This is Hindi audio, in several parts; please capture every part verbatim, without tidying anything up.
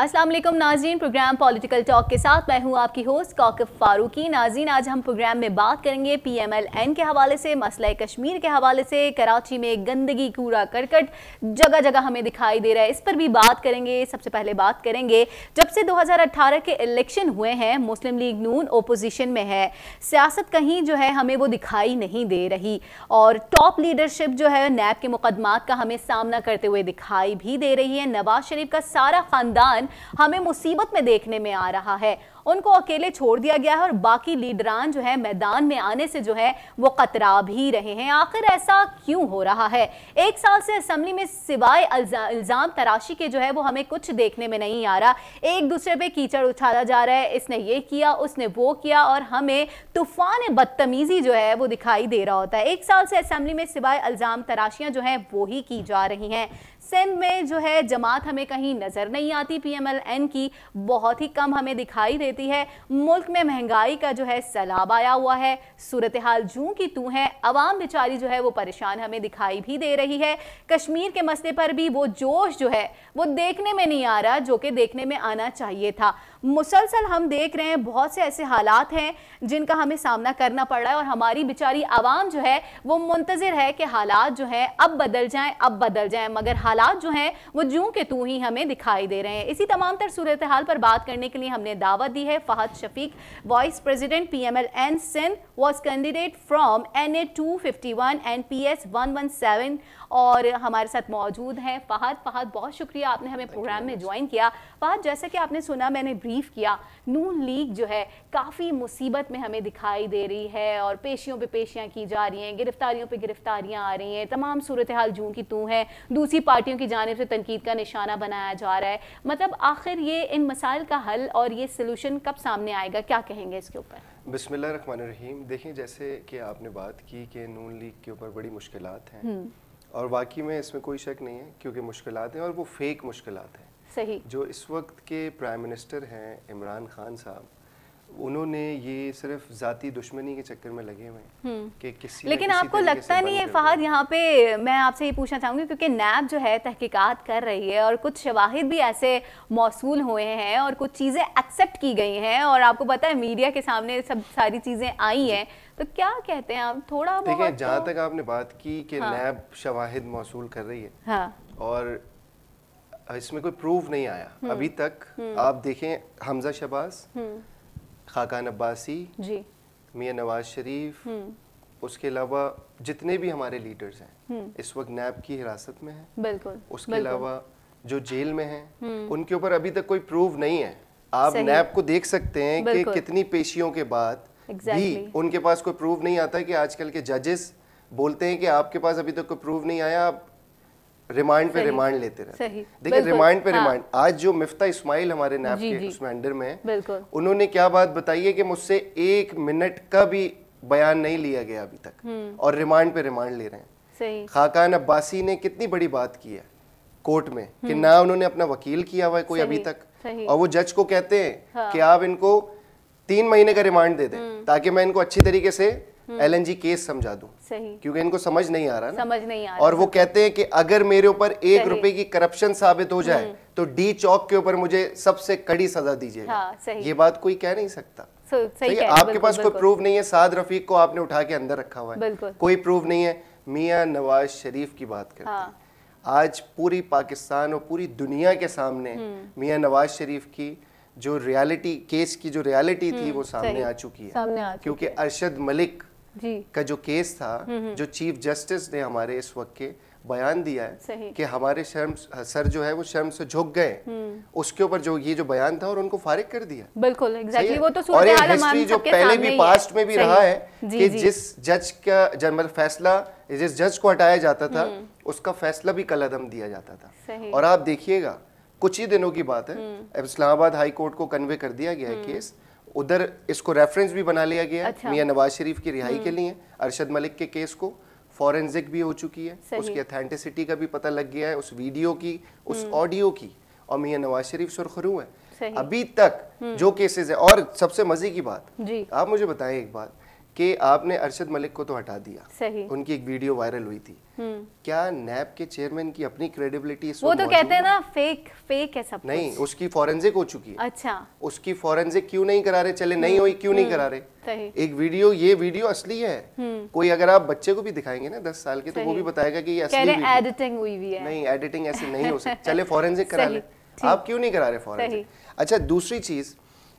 अस्सलाम वालेकुम नाज़रीन, प्रोग्राम पॉलिटिकल टॉक के साथ मैं हूं आपकी होस्ट कोकब फारूकी। नाज़रीन, आज हम प्रोग्राम में बात करेंगे पी एम एल एन के हवाले से, मसला कश्मीर के हवाले से। कराची में गंदगी, कूड़ा करकट जगह जगह हमें दिखाई दे रहा है, इस पर भी बात करेंगे। सबसे पहले बात करेंगे, जब से दो हज़ार अठारह के इलेक्शन हुए हैं मुस्लिम लीग नून ओपोजिशन में है, सियासत कहीं जो है हमें वो दिखाई नहीं दे रही और टॉप लीडरशिप जो है नैब के मुकदमात का हमें सामना करते हुए दिखाई भी दे रही है। नवाज शरीफ का सारा खानदान हमें मुसीबत में देखने में आ रहा है, उनको अकेले छोड़ दिया गया है और बाकी लीडरान जो है मैदान में आने से जो है वो कतरा भी रहे हैं। आखिर ऐसा क्यों हो रहा है? एक साल से असेंबली में सिवाय इल्जाम तराशी के जो है वो हमें कुछ देखने में नहीं आ रहा। एक दूसरे पे कीचड़ उछाला जा रहा है, इसने ये किया, उसने वो किया और हमें तूफान बदतमीजी जो है वो दिखाई दे रहा होता है। एक साल से असेंबली में सिवाय इल्जाम तराशियां जो है वो ही की जा रही हैं। सिंध में जो है जमात हमें कहीं नजर नहीं आती, पी एम एल एन की बहुत ही कम हमें दिखाई देती है। मुल्क में महंगाई का जो है सैलाब आया हुआ है, सूरत हाल जूं की तू है, अवाम बेचारी जो है वो परेशान हमें दिखाई भी दे रही है। कश्मीर के मसले पर भी वो जोश जो है वो देखने में नहीं आ रहा जो कि देखने में आना चाहिए था। मुसलसल हम देख रहे हैं बहुत से ऐसे हालात हैं जिनका हमें सामना करना पड़ रहा है और हमारी बेचारी आवाम जो है वो मुंतजिर है कि हालात जो हैं अब बदल जाएं, अब बदल जाएं, मगर हालात जो हैं वो जूं के तू ही हमें दिखाई दे रहे हैं। इसी तमाम तर सूरत हाल पर बात करने के लिए हमने दावत दी है Fahad Shafiq, vice president P M L N Sindh, was candidate from N A two fifty one and P S one one seven, और हमारे साथ मौजूद हैं फहद। फहद, बहुत शुक्रिया आपने हमें प्रोग्राम में ज्वाइन किया। फहद, जैसा कि आपने सुना, मैंने ब्रीफ किया, नून लीग जो है काफ़ी मुसीबत में हमें दिखाई दे रही है और पेशियों पे पेशियां की जा रही हैं, गिरफ्तारियों पे गिरफ्तारियां आ रही हैं, तमाम सूरत हाल जूं की तू है, दूसरी पार्टियों की जानिब से तनकीद का निशाना बनाया जा रहा है। मतलब आखिर ये इन मसाइल का हल और ये सलूशन कब सामने आएगा, क्या कहेंगे इसके ऊपर? बिस्मिल्लाह रहमान रहीम। देखिए, जैसे कि आपने बात की कि नून लीग के ऊपर बड़ी मुश्किलात हैं और वाकई में इसमें कोई शक नहीं है क्योंकि मुश्किलात हैं और वो फेक मुश्किलात हैं। सही। जो इस वक्त के प्राइम मिनिस्टर हैं इमरान खान साहब, उन्होंने ये सिर्फ जाती दुश्मनी के चक्कर में लगे हुए हैं कि किसी लेकिन किसी आपको लगता नहीं है फहद, यहाँ पे मैं आपसे ये पूछना चाहूँगी क्योंकि नैब जो है तहकीकात कर रही है और कुछ शवाहिद भी ऐसे मौसूल हुए हैं और कुछ चीज़ें एक्सेप्ट की गई हैं और आपको पता है मीडिया के सामने सब सारी चीज़ें आई हैं, तो क्या कहते हैं आप? थोड़ा देखिए, जहाँ तक आपने बात की कि नैब शवाहिद मौसूल कर रही है, हाँ, और इसमें कोई प्रूफ नहीं आया अभी तक। आप देखें, हमजा शहबाज, खाकान अब्बासी जी, मियां नवाज शरीफ, उसके अलावा जितने भी हमारे लीडर्स हैं इस वक्त नैब की हिरासत में हैं। बिल्कुल। उसके अलावा जो जेल में हैं उनके ऊपर अभी तक कोई प्रूफ नहीं है। आप नैब को देख सकते हैं कि कितनी पेशियों के बाद exactly. भी उनके पास कोई प्रूफ नहीं आता। कि आजकल के जजेस बोलते हैं कि आपके पास अभी तक कोई प्रूफ नहीं आया, आप रिमांड पे रिमांड लेते रहते हैं। देखिए, रिमांड पे रिमांड। हाँ। आज जो मिफ्ता इस्माइल हमारे नैब के उसमें अंडर में है, उन्होंने क्या बात बताई है कि मुझसे एक मिनट का भी बयान नहीं लिया गया अभी तक और रिमांड पे रिमांड ले रहे हैं। सही। खाकान अब्बासी ने कितनी बड़ी बात की है कोर्ट में कि ना उन्होंने अपना वकील किया हुआ है कोई अभी तक, और वो जज को कहते हैं कि आप इनको तीन महीने का रिमांड दे दें ताकि मैं इनको अच्छी तरीके से एल एन जी केस समझा दूं, क्योंकि इनको समझ नहीं आ रहा ना, समझ नहीं आ रहा। और वो कहते हैं कि अगर मेरे ऊपर एक रुपए की करप्शन साबित हो जाए तो डी चौक के ऊपर मुझे सबसे कड़ी सजा दीजिएगा। हाँ, ये बात कोई कह नहीं सकता। सही, सही है। आपके पास कोई प्रूफ नहीं है। साद रफीक को आपने उठा के अंदर रखा हुआ है, कोई प्रूफ नहीं है। मियां नवाज शरीफ की बात करते हैं, आज पूरी पाकिस्तान और पूरी दुनिया के सामने मियां नवाज शरीफ की जो रियलिटी केस की जो रियलिटी थी वो सामने आ चुकी है, क्योंकि अरशद मलिक जी का जो केस था, जो चीफ जस्टिस ने हमारे इस वक्त के बयान दिया है कि हमारे शर्म सर जो है वो शर्म से झुक गए, उसके ऊपर जो ये जो बयान था और उनको फारिग कर दिया। बिल्कुल, एग्जैक्टली। वो तो और ये हिस्ट्री जो पहले भी पास्ट में भी रहा है कि जिस जज का जनरल फैसला जिस जज को हटाया जाता था उसका फैसला भी कलअदम दिया जाता था। और आप देखिएगा, कुछ ही दिनों की बात है, इस्लामाबाद हाई कोर्ट को कन्वे कर दिया गया है केस, उधर इसको रेफरेंस भी बना लिया गया। अच्छा। मियां नवाज शरीफ की रिहाई के लिए अरशद मलिक के केस को फॉरेंसिक भी हो चुकी है, उसकी ऑथेंटिसिटी का भी पता लग गया है, उस वीडियो की, उस ऑडियो की, और मियां नवाज शरीफ सुरखरू है अभी तक जो केसेस है। और सबसे मजे की बात, आप मुझे बताएं एक बात कि आपने अरशद मलिक को तो हटा दिया, सही, उनकी एक वीडियो वायरल हुई थी, क्या नैब के चेयरमैन की अपनी क्रेडिबिलिटी वो तो कहते हैं ना फेक फेक है सब नहीं, कुछ। उसकी फॉरेंसिक हो चुकी है। अच्छा, उसकी फॉरेंसिक क्यों नहीं करा रहे? चले नहीं हुई, क्यों नहीं करा रहे? सही। एक वीडियो, ये वीडियो असली है, कोई अगर आप बच्चे को भी दिखाएंगे ना दस साल के तो वो भी बताएगा कि ये असली वीडियो, एडिटिंग हुई हुई है। नहीं, एडिटिंग ऐसे नहीं हो सकती। चले फॉरेंसिक करा ले, आप क्यों नहीं करा रहे फॉरेंसिक? अच्छा, दूसरी चीज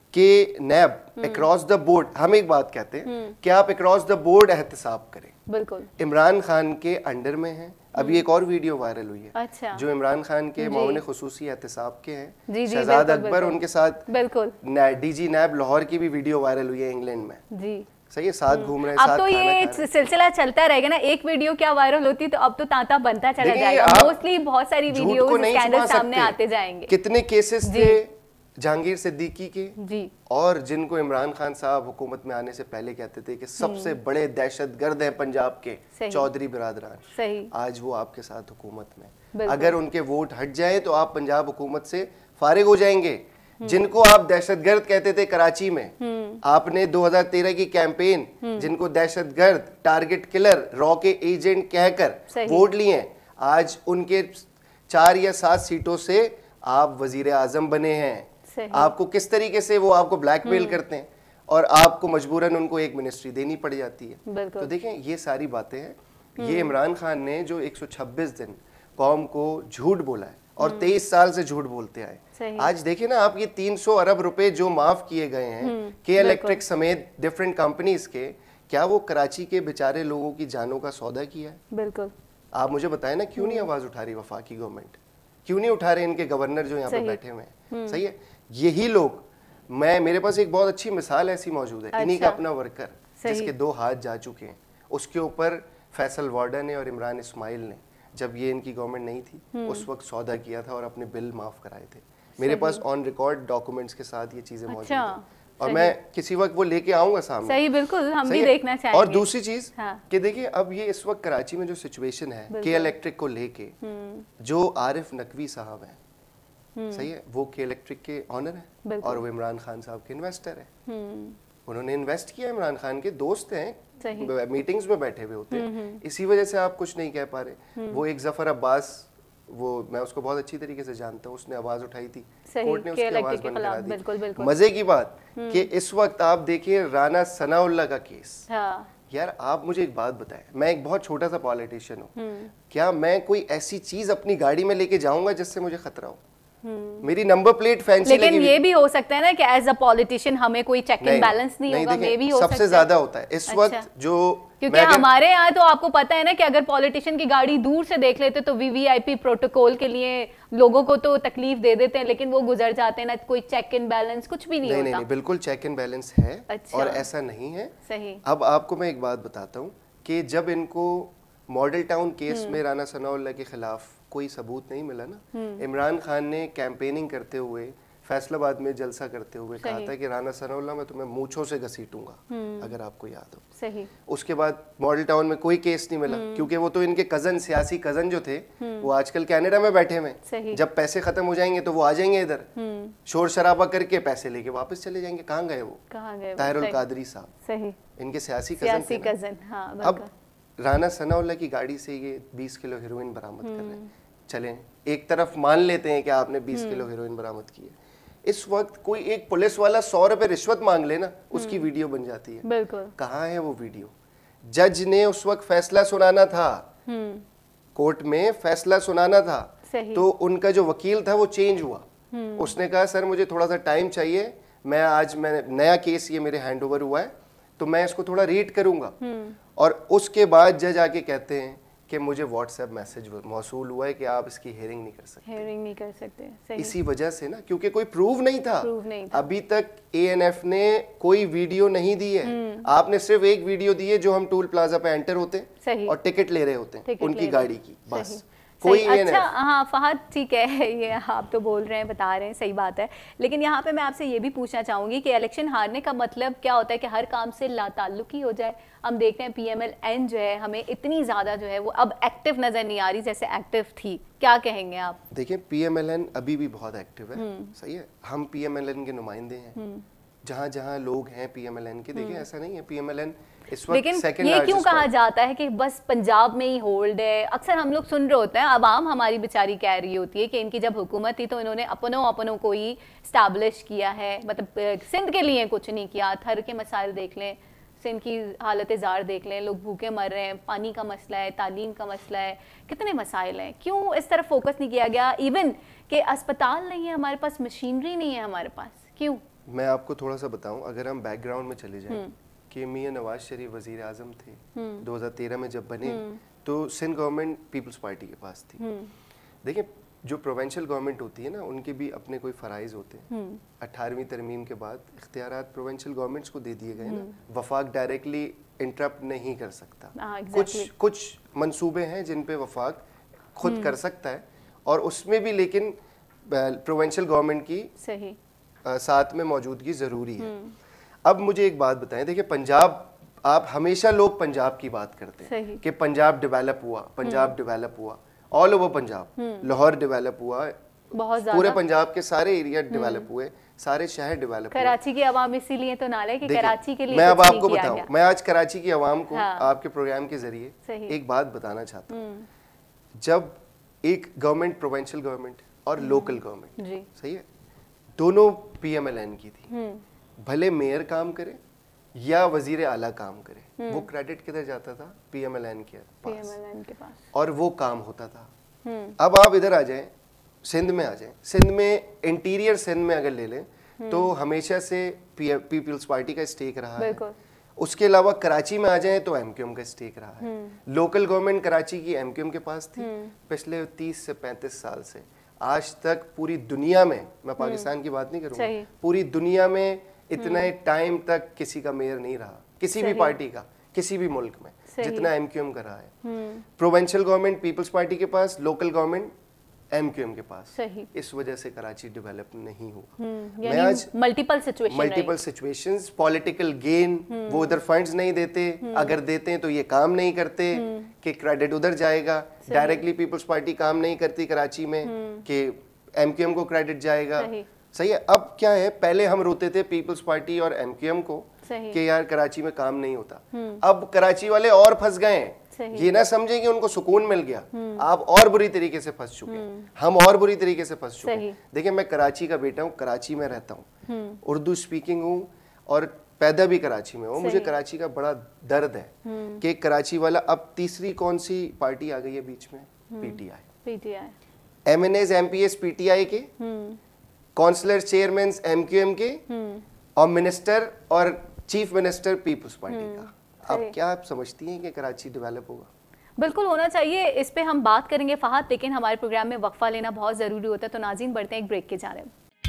कि नैब अक्रॉस द बोर्ड, हम एक बात कहते हैं कि आप अक्रॉस द बोर्ड एहतसाब करें। बिल्कुल, इमरान खान के अंडर में है। अभी एक और वीडियो वायरल हुई है, अच्छा, जो इमरान खान के मौन खुसूसी एहतसाब के हैं, शहजाद अकबर, उनके साथ बिल्कुल डीजी नैब लाहौर की भी वीडियो वायरल हुई है इंग्लैंड में जी। सही है, साथ घूम रहे हैं, अब तो ये सिलसिला चलता रहेगा ना, एक वीडियो क्या वायरल होती तो अब तो तांता बनता चला जाएगा। मोस्टली बहुत सारी वीडियोस स्कैंडल सामने आते जाएंगे। कितने केसेस थे जहांगीर सिद्दीकी के जी, और जिनको इमरान खान साहब हुकूमत में आने से पहले कहते थे कि सबसे बड़े दहशतगर्द हैं पंजाब के चौधरी बिरादरान, सही, आज वो आपके साथ हुकूमत में। अगर उनके वोट हट जाए तो आप पंजाब हुकूमत से फारिग हो जाएंगे। जिनको आप दहशतगर्द कहते थे कराची में, आपने दो हज़ार तेरह की कैंपेन, जिनको दहशतगर्द, टारगेट किलर, रॉ के एजेंट कहकर वोट लिए, आज उनके चार या सात सीटों से आप वजीर आजम बने हैं। आपको किस तरीके से वो आपको ब्लैकमेल करते हैं और आपको मजबूरन उनको एक मिनिस्ट्री देनी पड़ जाती है। तो देखें, ये सारी बातें हैं। ये इमरान खान ने जो एक सौ छब्बीस दिन कौम को झूठ बोला है और तेईस साल से झूठ बोलते आए, आज देखें ना आप, ये तीन सौ अरब रुपए जो माफ किए गए हैं के इलेक्ट्रिक समेत डिफरेंट कंपनीज के, क्या वो कराची के बेचारे लोगों की जानों का सौदा किया है? बिल्कुल। आप मुझे बताएं ना, क्यों नहीं आवाज उठा रही वफाकी गवर्नमेंट, क्यों नहीं उठा रहे इनके गवर्नर जो यहाँ पे बैठे हुए हैं? सही है, यही लोग, मैं मेरे पास एक बहुत अच्छी मिसाल ऐसी मौजूद है। अच्छा। इन्हीं का अपना वर्कर जिसके दो हाथ जा चुके हैं, उसके ऊपर फैसल वार्डन ने और इमरान इस्माइल ने, जब ये इनकी गवर्नमेंट नहीं थी उस वक्त सौदा किया था और अपने बिल माफ कराए थे। मेरे पास ऑन रिकॉर्ड डॉक्यूमेंट्स के साथ ये चीजें मौजूद हैं और मैं किसी वक्त वो लेके आऊंगा सामने। सही, बिल्कुल, हम भी देखना चाहेंगे। और दूसरी चीज कि देखिए, अब ये इस वक्त कराची में जो सिचुएशन है के इलेक्ट्रिक को लेके, जो आरिफ नकवी साहब हैं, सही है, वो के इलेक्ट्रिक के ऑनर है और वो इमरान खान साहब के इन्वेस्टर है। उन्होंने इन्वेस्ट किया, इमरान खान के दोस्त हैं, मीटिंग्स में बैठे हुए होते हैं, इसी वजह से आप कुछ नहीं कह पा रहे। वो एक जफर अब्बास, वो मैं उसको बहुत अच्छी तरीके से जानता हूँ, उसने आवाज उठाई थी, कोर्ट ने उसकी आवाज बंद करा दी। बिल्कुल, बिल्कुल। मजे की बात कि इस वक्त आप देखिए राना सनाउल्लाह का केस। हाँ। यार आप मुझे एक बात बताएं, मैं एक बहुत छोटा सा पॉलिटिशियन हूँ, क्या मैं कोई ऐसी चीज अपनी गाड़ी में लेके जाऊंगा जिससे मुझे खतरा हो? मेरी नंबर प्लेट फैंसी, लेकिन ये भी हो सकता है ना कि एज अ पॉलिटिशियन हमें कोई चेक एंड बैलेंस नहीं, नहीं होगा, मे भी हो सकता है। सबसे ज्यादा होता है इस वक्त। अच्छा। जो क्योंकि हमारे यहाँ तो आपको पता है ना कि अगर पॉलिटिशियन की गाड़ी दूर से देख लेते तो वीवीआईपी प्रोटोकॉल के लिए लोगों को तो तकलीफ दे देते हैं, लेकिन वो गुजर जाते हैं ना, कोई चेक एंड बैलेंस कुछ भी नहीं, नहीं होता। नहीं, नहीं, बिल्कुल चेक एंड बैलेंस है। अच्छा। और ऐसा नहीं है। सही। अब आपको मैं एक बात बताता हूँ कि जब इनको मॉडल टाउन केस में राना सनाउल्लाह के खिलाफ कोई सबूत नहीं मिला ना, इमरान खान ने कैंपेनिंग करते हुए फैसलाबाद में जलसा करते हुए कहा था कि राना सनाउल्लाह मैं तुम्हें मूंछों से घसीटूंगा, अगर आपको याद हो। सही। उसके बाद मॉडल टाउन में कोई केस नहीं मिला, क्योंकि वो तो इनके कजन, सियासी कजन जो थे, वो आजकल कनाडा में बैठे हुए, जब पैसे खत्म हो जाएंगे तो वो आ जाएंगे इधर, शोर शराबा करके पैसे लेके वापस चले जाएंगे। कहाँ गए वो? ताहिरुल कादरी साहब, इनके सियासी कजन। अब राना सनाउल्लाह की गाड़ी से ये बीस किलो हेरोइन बरामद कर रहे हैं। चलें, एक तरफ मान लेते हैं कि आपने बीस किलो हेरोइन बरामद की है, इस वक्त कोई एक पुलिस वाला सौ रुपए रिश्वत मांग लेना, उसकी वीडियो बन जाती है। बिल्कुल। कहाँ है वो वीडियो? जज ने उस वक्त फैसला सुनाना था, कोर्ट में फैसला सुनाना था, तो उनका जो वकील था वो चेंज हुआ। उसने कहा सर मुझे थोड़ा सा टाइम चाहिए, मैं आज मैं नया केस ये मेरे हैंड ओवर हुआ है तो मैं इसको थोड़ा रीड करूंगा। और उसके बाद जज आके कहते हैं कि मुझे व्हाट्सएप मैसेज मौसूल हुआ है कि आप इसकी हेयरिंग नहीं कर सकते। हेयरिंग नहीं कर सकते। सही। इसी वजह से ना, क्योंकि कोई प्रूफ नहीं था, प्रूफ नहीं था। अभी तक एएनएफ ने कोई वीडियो नहीं दी है। आपने सिर्फ एक वीडियो दी है जो हम टूल प्लाजा पे एंटर होते हैं और टिकट ले रहे होते हैं उनकी गाड़ी की, बस। कोई अच्छा, हाँ फहद, ठीक है, ये आप तो बोल रहे हैं, बता रहे हैं, सही बात है, लेकिन यहाँ पे मैं आपसे ये भी पूछना चाहूंगी कि इलेक्शन हारने का मतलब क्या होता है कि हर काम से लाताल्लुकी हो जाए? हम देख रहे हैं पीएमएल एन जो है हमें इतनी ज्यादा जो है वो अब एक्टिव नजर नहीं आ रही जैसे एक्टिव थी, क्या कहेंगे आप? देखिए पीएमएल एन अभी भी बहुत एक्टिव है, सही है, हम पीएमएल एन के नुमाइंदे हैं, जहाँ जहाँ लोग हैं पीएमएलएन के, देखिए ऐसा नहीं है पीएमएलएन इस वक्त लेकिन सेकंड ये क्यों कहा जाता है कि बस पंजाब में ही होल्ड है? अक्सर हम लोग सुन रहे होते हैं, आवाम हमारी बेचारी कह रही होती है कि इनकी जब हुकूमत थी तो इन्होंने अपनों अपनों को ही स्टैब्लिश किया है, मतलब सिंध के लिए कुछ नहीं किया। थर के मसाइल देख लें, सिंध की हालत ज़ार देख लें, लोग भूखे मर रहे हैं, पानी का मसला है, तालीम का मसला है, कितने मसाइल हैं। क्यों इस तरफ फोकस नहीं किया गया? इवन कि अस्पताल नहीं है हमारे पास, मशीनरी नहीं है हमारे पास, क्यों? मैं आपको थोड़ा सा बताऊं, अगर हम बैकग्राउंड में चले जाएं कि मियां नवाज शरीफ वजीर आजम थे दो हज़ार तेरह में जब बने, तो सिंध गवर्नमेंट पीपल्स पार्टी के पास थी। देखिए जो प्रोविंशियल गवर्नमेंट होती है ना, उनके भी अपने कोई फ़राइज़ होते हैं। अठारहवीं तरमीम के बाद इख्तियारात प्रोविंशियल गवर्नमेंट्स को दे दिए गए ना, वफाक डायरेक्टली इंटरप्ट नहीं कर सकता। exactly. कुछ कुछ मंसूबे हैं जिन पे वफाक खुद कर सकता है, और उसमें भी लेकिन प्रोविंशियल गवर्नमेंट की सही आ, साथ में मौजूदगी ज़रूरी है। अब मुझे एक बात बताएं, देखिए पंजाब, आप हमेशा लोग पंजाब की बात करते हैं कि पंजाब डेवलप हुआ, पंजाब डेवलप हुआ, all over Punjab, Lahore develop हुआ, बहुत पूरे पंजाब के सारे एरिया डेवलप हुए, सारे शहर डेवलप हुए। कराची की आवाम इसीलिए तो नाले कि कराची के लिए मैं अब आपको बताऊं, मैं आज कराची की आवाम को हाँ। आपके प्रोग्राम के जरिए एक बात बताना चाहता हूँ। जब एक गवर्नमेंट, प्रोविंशियल गवर्नमेंट और लोकल गवर्नमेंट, सही है, दोनों पीएमएलएन की थी, भले मेयर काम करे या वजीर आला काम करे, वो क्रेडिट किधर जाता था? पीएमएलएन के पास, पीएमएलएन के पास, और वो काम होता था। अब आप इधर आ जाएं, सिंध में आ जाएं, सिंध में, इंटीरियर सिंध में अगर ले लें तो हमेशा से पीपल्स पार्टी का स्टेक रहा है। उसके अलावा कराची में आ जाएं तो एमक्यूएम का स्टेक रहा है। लोकल गवर्नमेंट कराची की एमक्यूएम के पास थी पिछले तीस से पैंतीस साल से। आज तक पूरी दुनिया में, मैं पाकिस्तान की बात नहीं करूंगा, पूरी दुनिया में इतने टाइम तक किसी का मेयर नहीं रहा, किसी भी पार्टी का, किसी भी मुल्क में, जितना एमक्यूएम का रहा है। प्रोविंशियल गवर्नमेंट पीपल्स पार्टी के पास, लोकल गवर्नमेंट एमक्यूएम के पास। इस वजह से कराची डेवलप नहीं हुआ। मैं आज multiple situation multiple situations, political gain, वो उधर फंड्स नहीं देते, अगर देते हैं तो ये काम नहीं करते कि क्रेडिट उधर जाएगा, डायरेक्टली पीपल्स पार्टी काम नहीं करती कराची में कि एमक्यूएम को क्रेडिट जाएगा। सही है। अब क्या है, पहले हम रोते थे पीपल्स पार्टी और एमक्यूएम को कि यार कराची में काम नहीं होता, अब कराची वाले और फंस गए हैं। ये ना समझे कि उनको सुकून मिल गया, आप और बुरी तरीके से फंस चुके हैं, हम और बुरी तरीके से फंस चुके हैं। देखिए मैं कराची का बेटा हूँ, कराची में रहता हूँ, उर्दू स्पीकिंग हूँ और पैदा भी कराची में हूँ। मुझे कराची का बड़ा दर्द है कि कराची वाला, अब तीसरी कौन सी पार्टी आ गई है बीच में? PTI. PTI M N As M P S PTI के, काउंसलर चेयरमैन एमक्यूएम के, और मिनिस्टर और चीफ मिनिस्टर पीपल्स पार्टी का। अब क्या आप समझती हैं कि कराची डेवलप होगा? बिल्कुल होना चाहिए, इस पे हम बात करेंगे फहद, लेकिन हमारे प्रोग्राम में वक्फा लेना बहुत ज़रूरी होता है, तो नाज़रीन बढ़ते हैं एक ब्रेक के जानिब।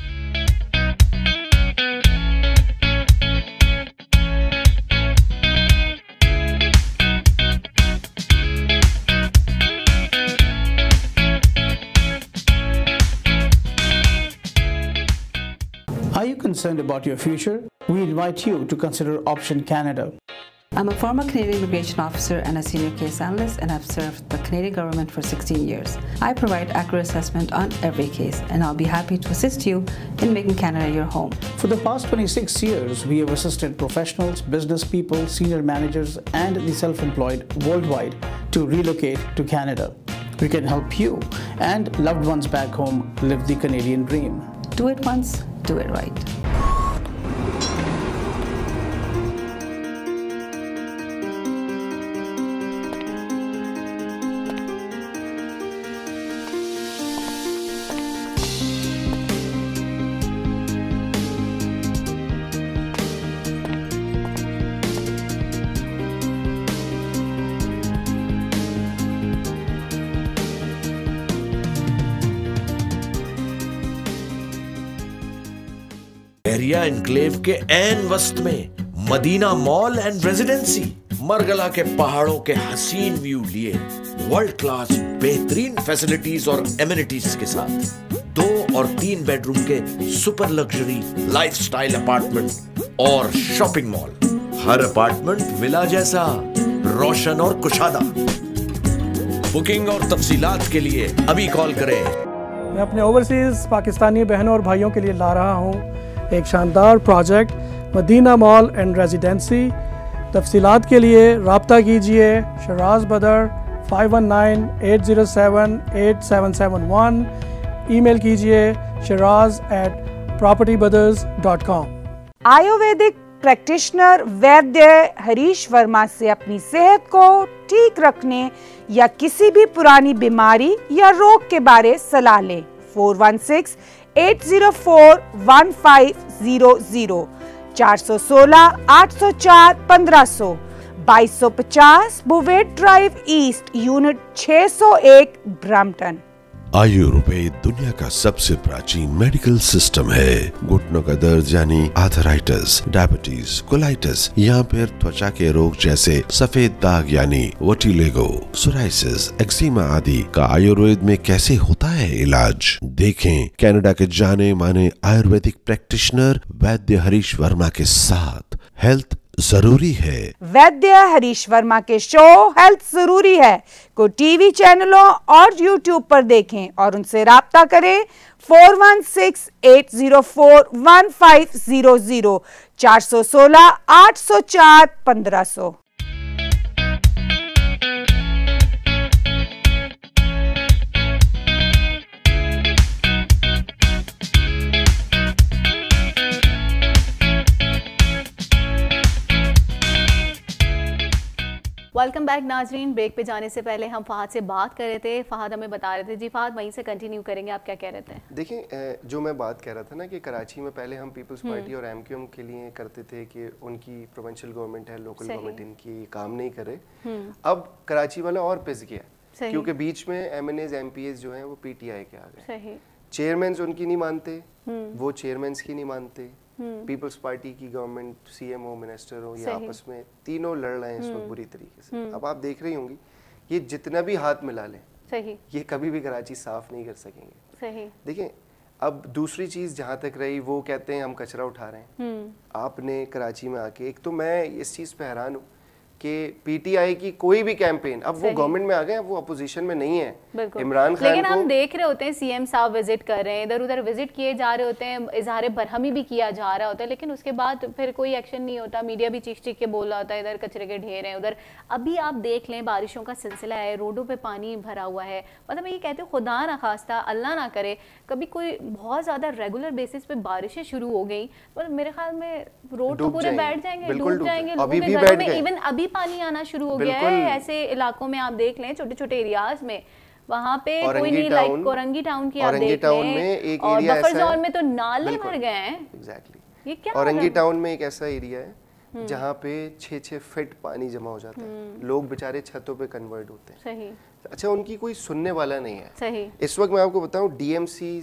Are you concerned about your future? We invite you to consider Option Canada. I'm a former Canadian immigration officer and a senior case analyst, and I've served the Canadian government for sixteen years. I provide accurate assessment on every case, and I'll be happy to assist you in making Canada your home. For the past twenty-six years, we have assisted professionals, business people, senior managers, and the self-employed worldwide to relocate to Canada. We can help you and loved ones back home live the Canadian dream. Do it once, do it right. Area enclave के एन वस्त में Madina mall and residency, Margalla के पहाड़ों के हसीन व्यू लिए वर्ल्ड क्लास बेहतरीन फैसिलिटीज और एमिनिटीज के साथ दो और तीन बेडरूम के सुपर लग्जरी लाइफस्टाइल अपार्टमेंट और शॉपिंग मॉल। हर अपार्टमेंट विला जैसा रोशन और कुशादा। बुकिंग और तफसीलात के लिए अभी कॉल करें। मैं अपने ओवरसीज पाकिस्तानी बहनों और भाइयों के लिए ला रहा हूँ एक शानदार project Madina mall and residency. तफसीलात के लिए रब्ता कीजिए Shiraz Badar five one nine eight zero seven eight seven seven one. Email कीजिए Shiraz at property brothers dot com. Ayurvedic practitioner Vaidya Harish Verma से अपनी सेहत को ठीक रखने या किसी भी पुरानी बीमारी या रोग के बारे सलाह लें। Four one six eight zero four one five zero zero, चार सौ सोलह आठ सौ चार पंद्रह सौ, बाईस सौ पचास बुवेट ड्राइव ईस्ट, यूनिट छह सौ एक, ब्रैम्पटन। आयुर्वेद दुनिया का सबसे प्राचीन मेडिकल सिस्टम है। घुटनों का दर्द यानी आर्थराइटिस, डायबिटीज, कोलाइटिस या फिर त्वचा के रोग जैसे सफेद दाग यानी वोटिलेगो, सोराइसिस, एक्जिमा आदि का आयुर्वेद में कैसे होता है इलाज। देखें कनाडा के जाने माने आयुर्वेदिक प्रैक्टिशनर वैद्य हरीश वर्मा के साथ। हेल्थ जरूरी है। वैद्य हरीश वर्मा के शो हेल्थ जरूरी है को टीवी चैनलों और यूट्यूब पर देखें और उनसे राब्ता करें। Four one six eight zero four one five zero zero, चार सौ सोलह आठ सौ चार पंद्रह सौ। वेलकम बैक नाजरीन। ब्रेक पे जाने से पहले हम फहद से बात कर रहे थे। फहद हमें बता रहे थे, जी फहद वहीं से कंटिन्यू करेंगे, आप क्या कह रहे थे? देखिए, जो मैं बात कह रहा था ना कि कराची में पहले हम पीपल्स पार्टी और एमक्यूएम के लिए करते थे कि उनकी प्रोविंशियल गवर्नमेंट है, लोकल गवर्नमेंट इनकी काम नहीं करे। अब कराची वाला और पिस गया क्योंकि बीच में एमएनएज एमपीएस जो हैं वो पीटीआई के आ गए। चेयरमैन उनकी नहीं मानते, वो चेयरमैन की नहीं मानते। पीपल्स पार्टी की गवर्नमेंट, सीएमओ, मिनिस्टर हो, ये आपस में तीनों लड़ रहे हैं इस वक्त बुरी तरीके से। अब आप देख रही होंगी ये जितना भी हाथ मिला लें, सही, ये कभी भी कराची साफ नहीं कर सकेंगे। सही। देखिए, अब दूसरी चीज जहां तक रही, वो कहते हैं हम कचरा उठा रहे हैं। आपने कराची में आके, एक तो मैं इस चीज पे हैरान हूँ कि पीटीआई की कोई भी कैंपेन, अब वो गवर्नमेंट में आ गए, अब वो अपोजिशन में नहीं है। इमरान खान लेकिन हम देख रहे होते हैं सीएम साहब विजिट कर रहे हैं, इधर उधर विजिट किए जा रहे होते हैं, इजहार बरहमी भी किया जा रहा होता है, लेकिन उसके बाद फिर कोई एक्शन नहीं होता। मीडिया भी चीख चीख के बोल रहा होता है इधर कचरे के ढेर हैं, उधर। अभी आप देख लें बारिशों का सिलसिला है, रोडों पे पानी भरा हुआ है। मतलब ये कहते हैं खुदा ना खास्ता, अल्लाह ना करे कभी कोई बहुत ज्यादा रेगुलर बेसिस पे बारिशें शुरू हो गई, मतलब मेरे ख्याल में रोड तो पूरे बैठ जाएंगे, डूब जाएंगे, लोगों के घरों में इवन अभी पानी आना शुरू हो गया है। ऐसे इलाकों में आप देख लें, छोटे छोटे एरियाज में, वहाँ पे कोई नहीं, लाइक कोरंगी टाउन की आप देख लें, और बफर जोन में तो नाले भर गए हैं। एग्जैक्टली। ये क्या, औरंगी टाउन में एक ऐसा एरिया है जहाँ पे छह छह फीट पानी जमा हो जाता है, लोग बेचारे छतों पे कन्वर्ट होते हैं। सही। अच्छा, उनकी कोई सुनने वाला नहीं है। सही। इस वक्त मैं आपको बताऊं, डीएमसी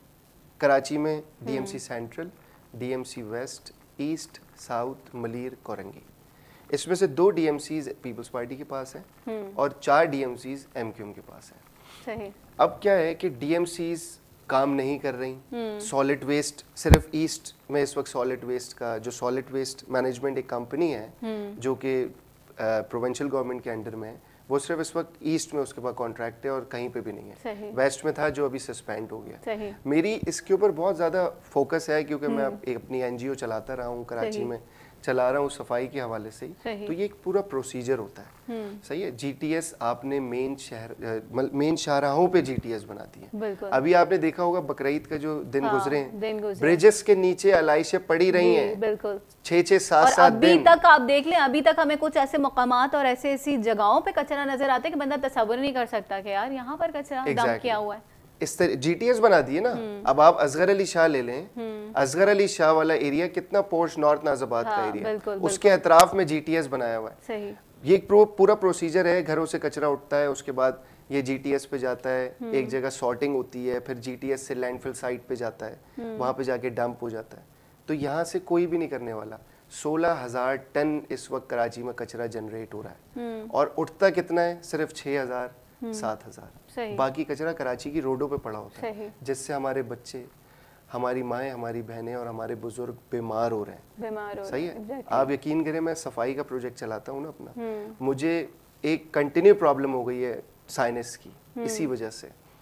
कराची में DMC central, DMC west, east, south, Malir, Korangi, इसमें से दो डीएमसीज पीपल्स पार्टी के पास है और चार डीएमसीज एमक्यूएम के पास है। सही। अब क्या है कि डीएमसीज काम नहीं कर रही। सॉलिड वेस्ट, सिर्फ ईस्ट में इस वक्त सॉलिड वेस्ट का, जो सॉलिड वेस्ट मैनेजमेंट एक कंपनी है जो कि प्रोविंशियल गवर्नमेंट के अंडर में है, वो सिर्फ इस वक्त ईस्ट में उसके पास कॉन्ट्रैक्ट है और कहीं पे भी नहीं है। सही। वेस्ट में था जो अभी सस्पेंड हो गया। सही। मेरी इसके ऊपर बहुत ज़्यादा फोकस है क्योंकि मैं एक अपनी एनजीओ चलाता रहा हूँ कराची में, चला रहा हूँ सफाई के हवाले से ही, तो ये एक पूरा प्रोसीजर होता है। सही है। जीटीएस आपने मेन शहर, मेन शाहराहों पे जीटीएस बनाती है। अभी आपने देखा होगा बकरीद का जो दिन हाँ, गुजरे हैं, ब्रिजेस के नीचे अलाइशें पड़ी रही हैं बिल्कुल छह छह सात सात दिन। अभी तक आप देख लें, अभी तक हमें कुछ ऐसे मकामात और ऐसे ऐसी जगहों पे कचरा नजर आता है कि बंदा तस्वर नहीं कर सकता कि यार यहाँ पर कचरा डंप किया हुआ है। इस तरह जीटीएस बना दिए ना। अब आप असगर अली शाह ले लें, असगर अली शाह वाला एरिया कितना पोश नॉर्थ नाजाबाद हाँ, का एरिया बिल्कुल, उसके अतराफ में जीटीएस बनाया हुआ है। सही। ये एक प्रो, पूरा प्रोसीजर है। घरों से कचरा उठता है, उसके बाद ये जीटीएस पे जाता है, एक जगह सॉर्टिंग होती है, फिर जीटीएस से लैंडफिल साइट पे जाता है, वहां पे जाके डंप हो जाता है। तो यहाँ से कोई भी नहीं करने वाला। सोलह हजार टन इस वक्त कराची में कचरा जनरेट हो रहा है और उठता कितना है, सिर्फ छह हजार सात हजार। बाकी कचरा कराची की रोडों पे पड़ा होता है, जिससे हमारे बच्चे, हमारी माएँ, हमारी बहनें और हमारे बुजुर्ग बीमार हो रहे हैं। बीमार हो सही है। आप यकीन करें, मैं सफाई का प्रोजेक्ट चलाता हूँ ना अपना, मुझे एक कंटिन्यू प्रॉब्लम हो गई है साइनस की, इसी वजह से।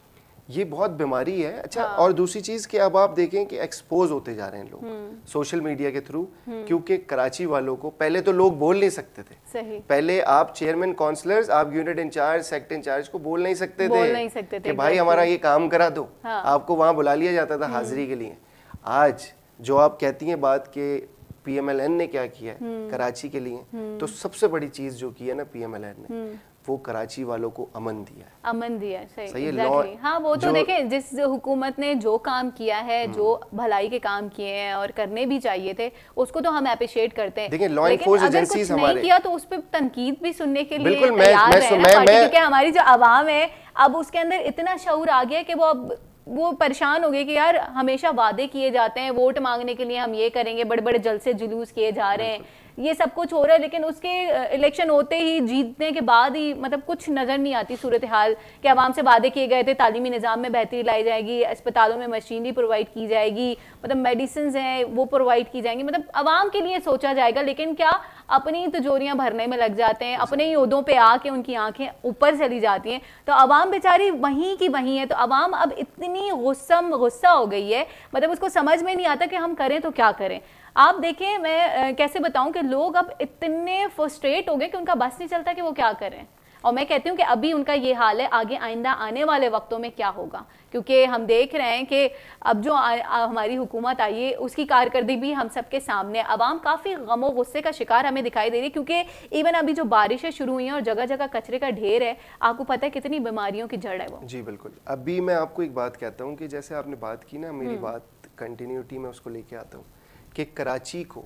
ये बहुत बीमारी है। अच्छा हाँ। और दूसरी चीज कि अब आप देखें कि एक्सपोज होते जा रहे हैं लोग सोशल मीडिया के थ्रू, क्योंकि कराची वालों को पहले तो लोग बोल नहीं सकते थे। सही। पहले आप चेयरमैन काउंसलर्स, आप यूनिट इंचार्ज, सेक्टर इंचार्ज को बोल नहीं सकते बोल थे, नहीं सकते थे कि भाई हमारा ये काम करा दो। हाँ। आपको वहां बुला लिया जाता था हाजिरी के लिए। आज जो आप कहती हैं बात के पीएमएलएन ने क्या किया है कराची के लिए, तो सबसे बड़ी चीज जो की है ना पीएमएलएन ने, वो कराची वालों को अमन दिया है। अमन दिया है, सही, सही exactly. हाँ वो तो देखें जिस हुकूमत ने जो काम किया है, जो भलाई के काम किए हैं और करने भी चाहिए थे, उसको तो हम अप्रिशिएट करते हैं। देखिए लॉ एनफोर्स एजेंसीज हमारे नहीं किया तो उस पर तनकीद भी सुनने के लिए तैयार है, क्योंकि हमारी जो आवाम है अब उसके अंदर इतना शऊर आ गया कि वो अब वो परेशान हो गए कि यार हमेशा वादे किए जाते हैं, वोट मांगने के लिए हम ये करेंगे, बड़े बड़े जलसे जुलूस किए जा रहे हैं, ये सब कुछ हो रहा है, लेकिन उसके इलेक्शन होते ही जीतने के बाद ही मतलब कुछ नज़र नहीं आती सूरत हाल कि आवाम से वादे किए गए थे तालीमी निज़ाम में बेहतरी लाई जाएगी, अस्पतालों में मशीनरी प्रोवाइड की जाएगी, मतलब मेडिसिन हैं वो प्रोवाइड की जाएंगी, मतलब आवाम के लिए सोचा जाएगा, लेकिन क्या अपनी तिजोरियां भरने में लग जाते हैं, अपने ही ओहदों पे आके उनकी आंखें ऊपर चली जाती हैं, तो आवाम बेचारी वहीं की वहीं है। तो आवाम अब इतनी गुस्सम गुस्सा हो गई है, मतलब उसको समझ में नहीं आता कि हम करें तो क्या करें। आप देखें मैं कैसे बताऊं कि लोग अब इतने फ्रस्ट्रेट हो गए कि उनका बस नहीं चलता कि वो क्या करें, और मैं कहती हूँ कि अभी उनका ये हाल है, आगे आइंदा आने वाले वक्तों में क्या होगा, क्योंकि हम देख रहे हैं कि अब जो आ, आ, हमारी हुकूमत आई है उसकी कारकर्दगी भी हम सबके सामने, अवाम काफ़ी गमो गुस्से का शिकार हमें दिखाई दे रही है, क्योंकि इवन अभी जो बारिशें शुरू हुई हैं और जगह जगह कचरे का ढेर है, आपको पता है कितनी बीमारियों की जड़ है वो। जी बिल्कुल। अभी मैं आपको एक बात कहता हूँ कि जैसे आपने बात की ना, मेरी बात कंटिन्यूटी में उसको लेके आता हूँ कि कराची को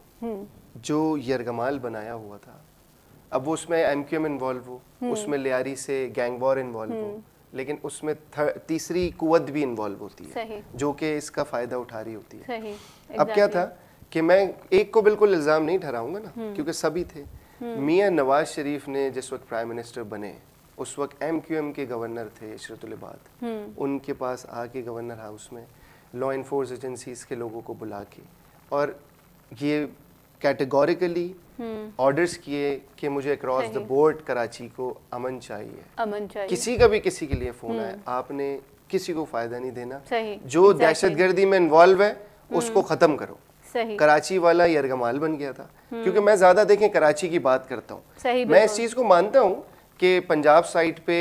जो यरगमाल बनाया हुआ था, अब वो उसमें एमक्यूएम इन्वॉल्व हो, उसमें लियारी से गैंग वॉर इन्वॉल्व हो, लेकिन उसमें तीसरी कुव्वत भी इन्वॉल्व होती है जो कि इसका फ़ायदा उठा रही होती है। exactly. अब क्या था कि मैं एक को बिल्कुल इल्ज़ाम नहीं ठहराऊंगा ना, क्योंकि सभी थे। मियाँ नवाज शरीफ ने जिस वक्त प्राइम मिनिस्टर बने, उस वक्त एमक्यूएम के गवर्नर थे इशरतुल इबाद, उनके पास आके गवर्नर हाउस में लॉ एनफोर्स एजेंसीज के लोगों को बुला के और ये कैटेगोरिकली ऑर्डर्स किए कि मुझे अक्रॉस द बोर्ड कराची को अमन चाहिए, अमन चाहिए। किसी का भी किसी के लिए फोन आया, आपने किसी को फायदा नहीं देना, जो दहशतगर्दी में इन्वॉल्व है उसको खत्म करो। सही। कराची वाला यरगमाल बन गया था, क्योंकि मैं ज्यादा देखें कराची की बात करता हूँ, मैं इस चीज को मानता हूँ कि पंजाब साइड पे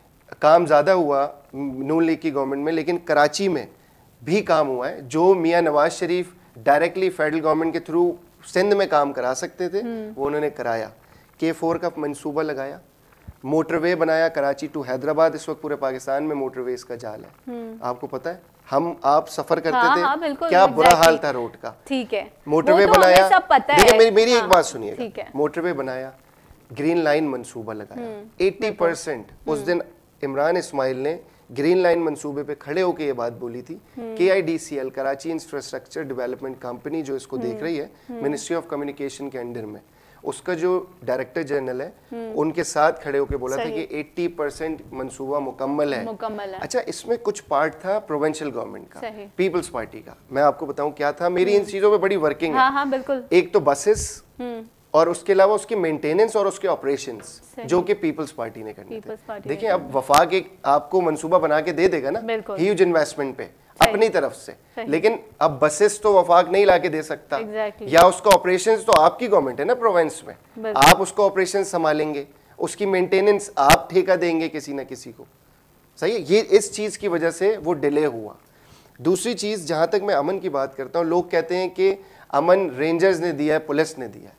काम ज्यादा हुआ नून लीग की गवर्नमेंट में, लेकिन कराची में भी काम हुआ है। जो Mian Nawaz Sharif directly federal government के थ्रू सिंध में काम करा सकते थे वो उन्होंने कराया। के फोर का मंसूबा लगाया, मोटरवे बनाया कराची टू हैदराबाद, इस वक्त पूरे पाकिस्तान में मोटरवेज का जाल है। आपको पता है हम आप सफर करते हाँ, थे हाँ, क्या बुरा हाल था रोड का। ठीक है, मोटरवे तो बनाया, सब पता है। मेरी मेरी हाँ, एक बात सुनिएगा, मोटरवे बनाया, ग्रीन लाइन मंसूबा लगाया, अस्सी परसेंट उस दिन इमरान इस्माइल ने ग्रीन लाइन मंसूबे पे खड़े होकर ये बात बोली थी। K I D C L Karachi infrastructure development company जो इसको देख रही है मिनिस्ट्री ऑफ कम्युनिकेशन के अंडर में, उसका जो डायरेक्टर जनरल है उनके साथ खड़े होकर बोला था कि अस्सी परसेंट मंसूबा मुकम्मल है। मुकम्मल है। अच्छा, इसमें कुछ पार्ट था प्रोविंशियल गवर्नमेंट का, पीपल्स पार्टी का। मैं आपको बताऊं क्या था, मेरी इन चीजों पे बड़ी वर्किंग है। हाँ, हाँ, बिल्कुल। एक तो बसेस और उसके अलावा उसकी मेंटेनेंस और उसके ऑपरेशंस जो कि पीपल्स पार्टी ने करने थे। देखिए अब वफाक एक आपको मंसूबा बना के दे देगा ना ह्यूज इन्वेस्टमेंट पे अपनी तरफ से, लेकिन अब बसेस तो वफाक नहीं लाके दे सकता, exactly. या उसका ऑपरेशंस तो आपकी गवर्नमेंट है ना प्रोविंस में, आप उसको ऑपरेशन संभालेंगे, उसकी मेंटेनेंस आप ठेका देंगे किसी ना किसी को। सही है, ये इस चीज की वजह से वो डिले हुआ। दूसरी चीज, जहां तक मैं अमन की बात करता हूँ, लोग कहते हैं कि अमन रेंजर्स ने दिया है, पुलिस ने दिया है।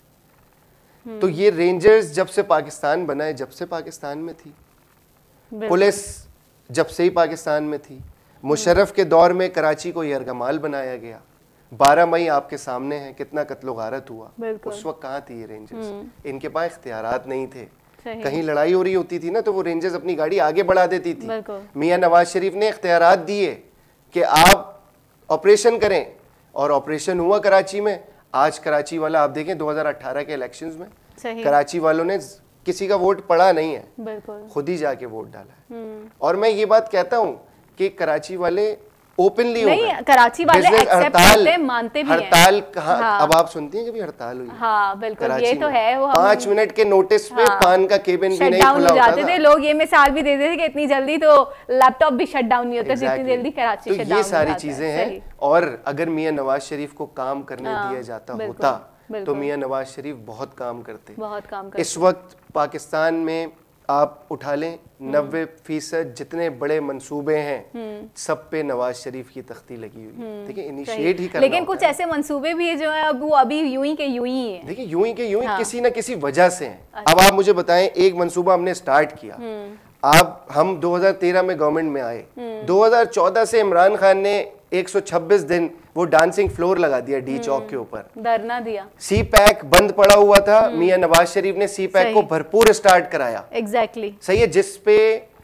तो ये रेंजर्स जब से पाकिस्तान बना है, जब से पाकिस्तान में थी, पुलिस जब से ही पाकिस्तान में थी। मुशर्रफ के दौर में कराची को यरगमाल बनाया गया, बारह मई आपके सामने है, कितना कत्लो गारत हुआ। उस वक्त कहाँ थी ये रेंजर्स? इनके पास इख्तियारात नहीं थे। कहीं लड़ाई हो रही होती थी ना तो वो रेंजर्स अपनी गाड़ी आगे बढ़ा देती थी। मियां नवाज शरीफ ने इख्तियारात दिए कि आप ऑपरेशन करें, और ऑपरेशन हुआ कराची में। आज कराची वाला आप देखें दो हज़ार अठारह के इलेक्शंस में कराची वालों ने किसी का वोट पड़ा नहीं है, खुद ही जाके वोट डाला है। और मैं ये बात कहता हूँ कि कराची वाले ओपनली हो नहीं, कराची वाले एक्सेप्ट करते हैं, मानते भी हैं। हड़ताल कहाँ, हाँ। अब आप सुनती हैं कभी हड़ताल हुई? हाँ बिल्कुल, ये तो है। वो पांच मिनट के नोटिस पे हाँ, पान का केबिन भी नहीं खुला हो जाते थे लोग। ये मिसाल भी देते थे कि इतनी जल्दी तो लैपटॉप भी शट डाउन नहीं होता जितनी जल्दी कराची शट डाउन। तो ये सारी चीजें हैं। और अगर मियां नवाज शरीफ को काम करने दिया जाता होता तो मियां नवाज शरीफ बहुत काम करते। बहुत काम करते। इस वक्त पाकिस्तान में आप उठा लें नब्बे फीसद जितने बड़े मंसूबे हैं सब पे नवाज शरीफ की तख्ती लगी हुई है। देखिए इनिशिएट ही करना, लेकिन कुछ ऐसे मंसूबे भी है जो है अब वो अभी यूं ही के यूं ही है। देखिए यूं ही के यूं ही हाँ। किसी ना किसी वजह से हैं। अब आप मुझे बताएं, एक मंसूबा हमने स्टार्ट किया, आप हम दो हज़ार तेरह में गवर्नमेंट में आए, दो हज़ार चौदह से इमरान खान ने एक सौ छब्बीस दिन वो डांसिंग फ्लोर लगा दिया डी चौक के ऊपर, धरना दिया। सी पैक बंद पड़ा हुआ था, मियां नवाज शरीफ ने सी पैक को भरपूर स्टार्ट कराया। Exactly exactly. सही है, जिस पे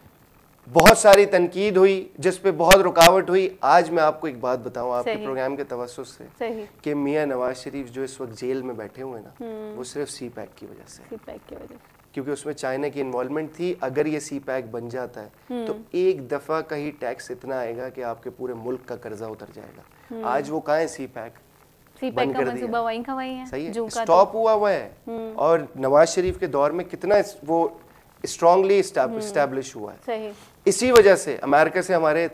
बहुत सारी तनकीद हुई, जिस पे बहुत रुकावट हुई। आज मैं आपको एक बात बताऊं आपके प्रोग्राम के तवज्जुह से कि मियां नवाज शरीफ जो इस वक्त जेल में बैठे हुए ना, वो सिर्फ सी पैक की वजह से, सी पैक की वजह से, क्योंकि उसमें चाइना की इन्वॉल्वमेंट थी। अगर ये सी पैक बन जाता है तो एक दफा का ही टैक्स इतना आएगा कि आपके पूरे मुल्क का कर्जा उतर जाएगा। आज वो कहाँ है सी पैक, सी पैक का मंसूबा वहीं का वहीं है, सही है, स्टॉप हुआ हुआ है। और नवाज शरीफ के दौर में कितना वो स्ट्रांगली एस्टैब्लिश हुआ है। सही। इसी वजह से अमेरिका से हमारे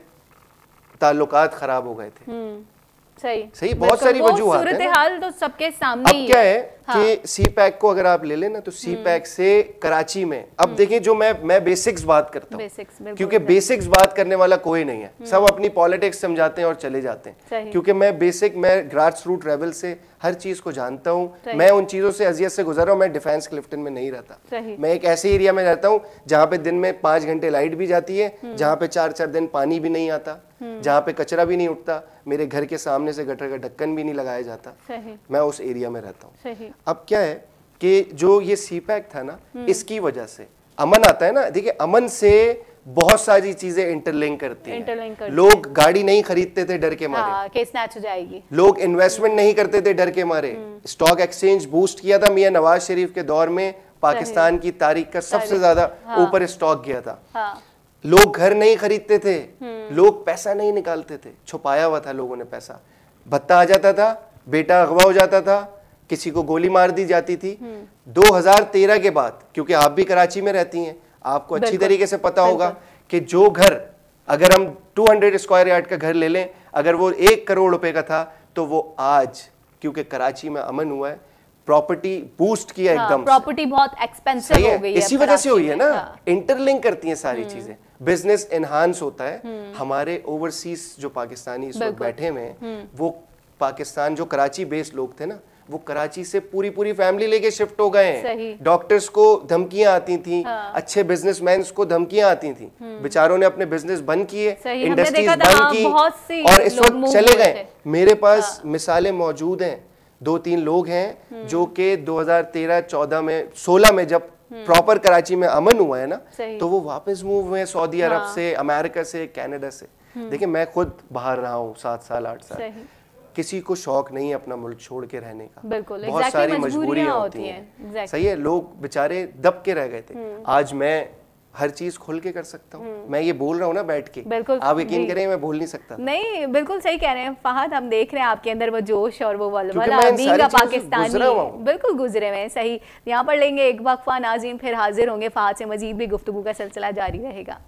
ताल्लुकात खराब हो गए थे। सही सही, बहुत सारी वजूहात हैं। सूरत हाल तो सबके सामने ही अब क्या है हाँ। कि सी पैक को अगर आप ले लेना तो सी पैक से कराची में, अब देखें जो मैं मैं बेसिक्स बात करता हूँ, क्योंकि बेसिक्स बात करने वाला कोई नहीं है, सब अपनी पॉलिटिक्स समझाते हैं और चले जाते हैं। क्योंकि मैं बेसिक, मैं ग्रास रूट लेवल से हर चीज को जानता हूँ, मैं उन चीजों से अजियत से गुजरा हूँ। मैं डिफेंस क्लिफ्टन में नहीं रहता, मैं एक ऐसे एरिया में रहता हूँ जहाँ पे दिन में पांच घंटे लाइट भी जाती है, जहाँ पे चार चार दिन पानी भी नहीं आता, जहाँ पे कचरा भी नहीं उठता, मेरे घर के सामने से गटर का ढक्कन भी नहीं लगाया जाता, मैं उस एरिया में रहता हूँ। अब क्या है कि जो ये सी पैक था ना, इसकी वजह से अमन आता है ना। देखिए अमन से बहुत सारी चीजें इंटरलिंक करती हैं। लोग गाड़ी नहीं खरीदते थे डर के मारे, हाँ, कि स्नैच हो जाएगी। लोग इन्वेस्टमेंट नहीं करते थे डर के मारे। स्टॉक एक्सचेंज बूस्ट किया था मियां नवाज शरीफ के दौर में, पाकिस्तान की तारीख का सबसे ज्यादा ऊपर स्टॉक गया था। हाँ। लोग घर नहीं खरीदते थे, लोग पैसा नहीं निकालते थे, छुपाया हुआ था लोगों ने पैसा। भत्ता आ जाता था, बेटा अगवा हो जाता था, किसी को गोली मार दी जाती थी। दो हज़ार तेरह के बाद, क्योंकि आप भी कराची में रहती हैं, आपको अच्छी तरीके से पता होगा कि जो घर, अगर हम दो सौ स्क्वायर यार्ड का घर ले लें, अगर वो एक करोड़ रुपए का था तो वो आज, क्योंकि कराची में अमन हुआ है, प्रॉपर्टी बूस्ट किया हाँ, एकदम। प्रॉपर्टी बहुत एक्सपेंसिव हो गई है, इसी वजह से हुई है ना। हाँ। इंटरलिंक करती हैं सारी चीजें, बिजनेस एनहांस होता है। हमारे ओवरसीज जो पाकिस्तानी इस वक्त बैठे हुए हैं, वो पाकिस्तान जो कराची बेस्ड लोग थे ना, वो कराची से पूरी पूरी फैमिली लेके शिफ्ट हो गए हैं। डॉक्टर्स को धमकियां आती थी, हाँ। अच्छे बिजनेसमैन को धमकियां आती थी, बेचारों ने अपने बिजनेस बंद किए, इंडस्ट्रीज बंद की और इस वक्त चले गए। मेरे पास हाँ। मिसालें मौजूद हैं, दो तीन लोग हैं जो कि दो हज़ार तेरह चौदह में सोलह में जब प्रॉपर कराची में अमन हुआ है ना, तो वो वापस मूव हुए सऊदी अरब हाँ। से, अमेरिका से, कनाडा से। देखिए मैं खुद बाहर रहा हूँ सात साल आठ साल, किसी को शौक नहीं है अपना मुल्क छोड़ के रहने का, बिल्कुल, बहुत exactly, सारी मजबूरियां होती हैं, exactly. सही है, लोग बेचारे दब के रह गए थे। आज मैं हर चीज खोल के कर सकता हूँ, मैं ये बोल रहा हूँ ना बैठ के, बिल्कुल आप यकीन करें मैं बोल नहीं सकता। नहीं बिल्कुल सही कह रहे हैं फहद, हम देख रहे हैं आपके अंदर वो जोश और वो वलवला पाकिस्तानी बिल्कुल गुजरे हुए हैं। सही, यहाँ पर लेंगे एक वक्फा, नाज़रीन फिर हाजिर होंगे, फहद से मजीद भी गुफ्तगू का सिलसिला जारी रहेगा।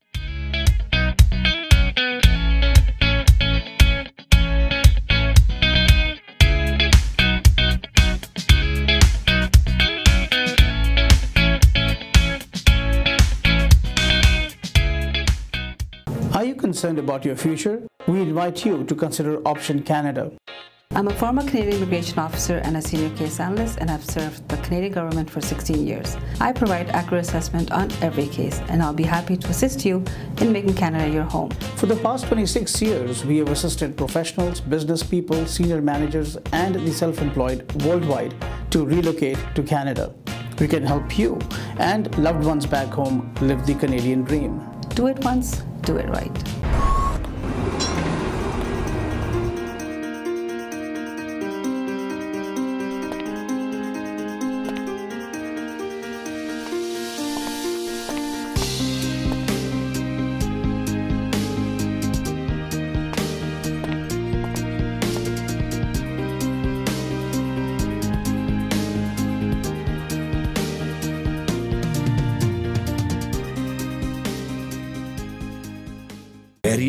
Are you concerned about your future? We invite you to consider option Canada. I'm a former Canadian immigration officer and a senior case analyst, and I've served the Canadian government for sixteen years. I provide accurate assessment on every case, and I'll be happy to assist you in making Canada your home. For the past twenty-six years, we have assisted professionals, business people, senior managers, and the self-employed worldwide to relocate to Canada. We can help you and loved ones back home live the Canadian dream. Do it once, do it right.